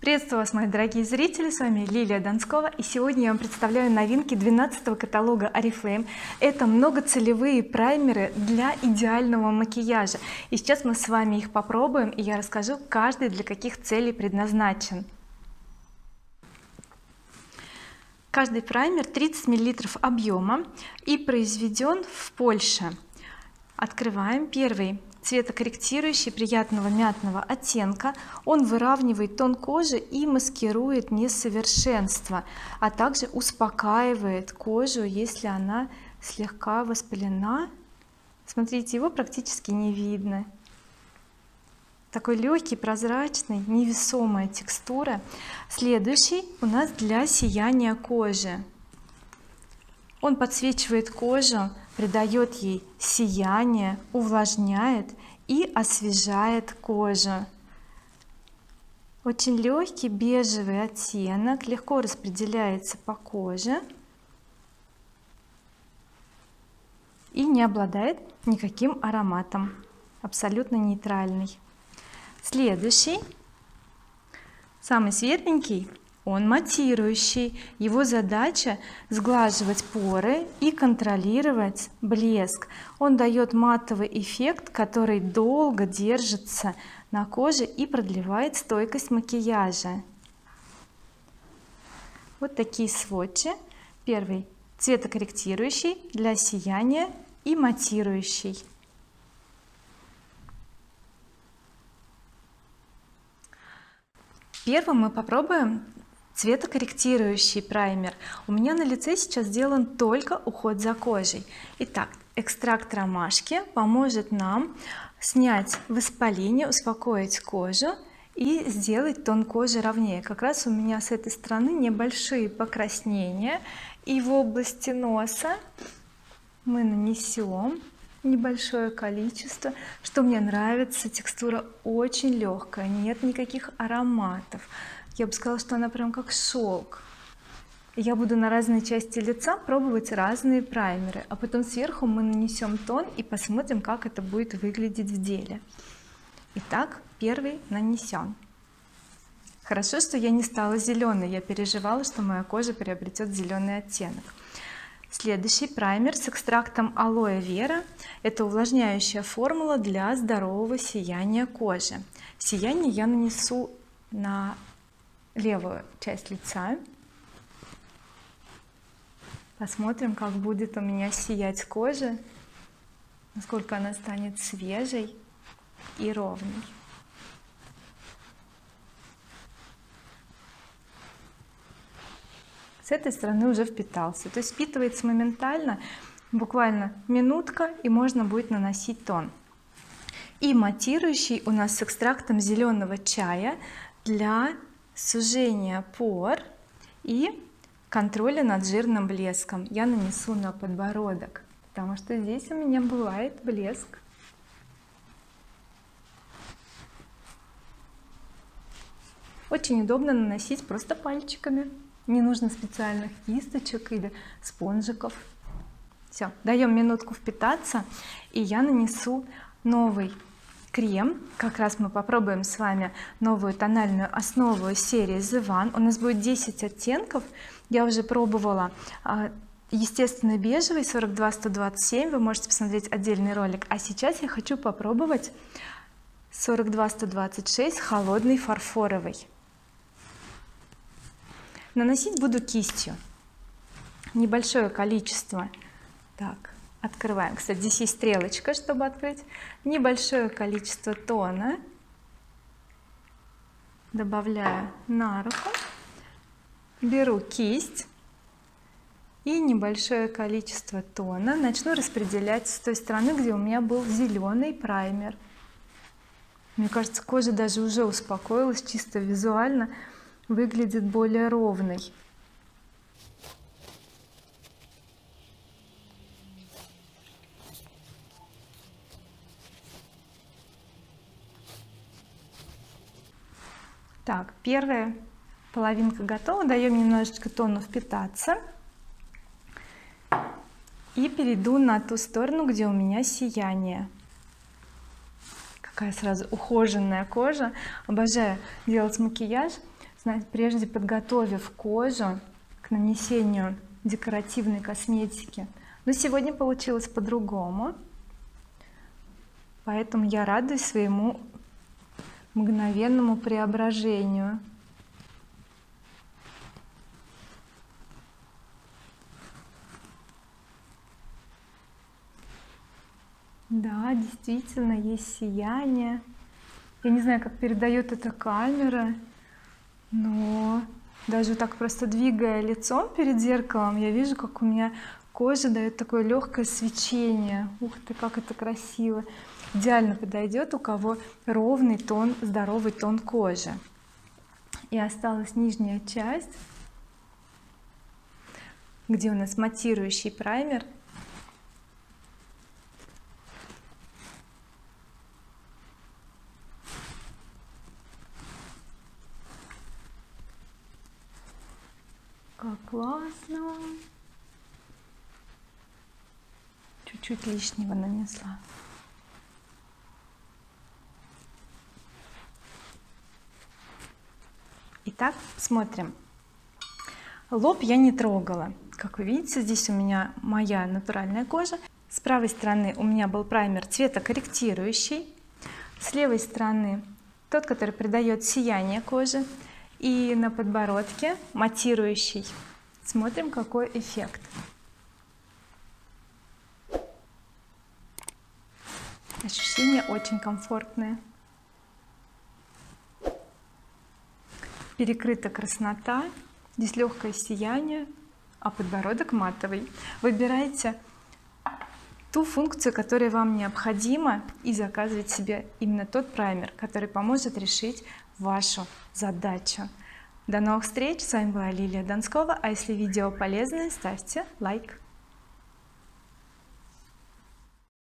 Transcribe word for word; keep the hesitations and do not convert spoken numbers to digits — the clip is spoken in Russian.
Приветствую вас, мои дорогие зрители, с вами Лилия Донскова, и сегодня я вам представляю новинки двенадцатого каталога oriflame. Это многоцелевые праймеры для идеального макияжа, и сейчас мы с вами их попробуем, и я расскажу, каждый для каких целей предназначен. Каждый праймер тридцать миллилитров объема и произведен в Польше. Открываем. Первый цветокорректирующий приятного мятного оттенка. Он выравнивает тон кожи и маскирует несовершенство, а также успокаивает кожу, если она слегка воспалена. Смотрите, его практически не видно. Такой легкий, прозрачный, невесомая текстура. Следующий у нас для сияния кожи. Он подсвечивает кожу, придает ей сияние, увлажняет и освежает кожу. Очень легкий бежевый оттенок, легко распределяется по коже и не обладает никаким ароматом, абсолютно нейтральный. Следующий, самый светленький, он матирующий. Его задача сглаживать поры и контролировать блеск. Он дает матовый эффект, который долго держится на коже и продлевает стойкость макияжа. Вот такие сводчи. Первый цветокорректирующий для сияния и матирующий. Первым мы попробуем цветокорректирующий праймер. У меня на лице сейчас сделан только уход за кожей. Итак, экстракт ромашки поможет нам снять воспаление, успокоить кожу и сделать тон кожи ровнее. Как раз у меня с этой стороны небольшие покраснения, и в области носа мы нанесем небольшое количество. Что мне нравится, текстура очень легкая, нет никаких ароматов. Я бы сказала, что она прям как шелк. Я буду на разные части лица пробовать разные праймеры, а потом сверху мы нанесем тон и посмотрим, как это будет выглядеть в деле. Итак, первый нанесен. Хорошо, что я не стала зеленой, я переживала, что моя кожа приобретет зеленый оттенок. Следующий праймер с экстрактом алоэ вера. Это увлажняющая формула для здорового сияния кожи. Сияние я нанесу на левую часть лица. Посмотрим, как будет у меня сиять кожа, насколько она станет свежей и ровной. С этой стороны уже впитался, то есть впитывается моментально, буквально минутка, и можно будет наносить тон. И матирующий у нас с экстрактом зеленого чая для сужения пор и контроля над жирным блеском. Я нанесу на подбородок, потому что здесь у меня бывает блеск. Очень удобно наносить просто пальчиками, не нужно специальных кисточек или спонжиков. Все, даем минутку впитаться, и я нанесу новый крем. Как раз мы попробуем с вами новую тональную основу серии The One. У нас будет десять оттенков. Я уже пробовала естественный бежевый сорок два сто двадцать семь, вы можете посмотреть отдельный ролик, а сейчас я хочу попробовать сорок два сто двадцать шесть холодный фарфоровый. Наносить буду кистью, небольшое количество. Так, открываем. Кстати, здесь есть стрелочка, чтобы открыть. Небольшое количество тона добавляю на руку, беру кисть и небольшое количество тона начну распределять с той стороны, где у меня был зеленый праймер. Мне кажется, кожа даже уже успокоилась, чисто визуально выглядит более ровной. Так, первая половинка готова, даем немножечко тону впитаться и перейду на ту сторону, где у меня сияние. Какая сразу ухоженная кожа. Обожаю делать макияж знаете, прежде подготовив кожу к нанесению декоративной косметики. Но сегодня получилось по-другому, поэтому я радуюсь своему мгновенному преображению. Да, действительно есть сияние. Я не знаю, как передает эта камера, но даже так просто двигая лицом перед зеркалом, я вижу, как у меня кожа дает такое легкое свечение. Ух ты, как это красиво! Идеально подойдет, у кого ровный тон, здоровый тон кожи. И осталась нижняя часть, где у нас матирующий праймер. Как классно! Чуть-чуть лишнего нанесла. Итак, смотрим. Лоб я не трогала. Как вы видите, здесь у меня моя натуральная кожа. С правой стороны у меня был праймер цветокорректирующий, с левой стороны тот, который придает сияние коже, и на подбородке матирующий. Смотрим, какой эффект. Ощущения очень комфортные. Перекрыта краснота, здесь легкое сияние, а подбородок матовый. Выбирайте ту функцию, которая вам необходима, и заказывайте себе именно тот праймер, который поможет решить вашу задачу. До новых встреч! С вами была Лилия Донскова. А если видео полезное, ставьте лайк.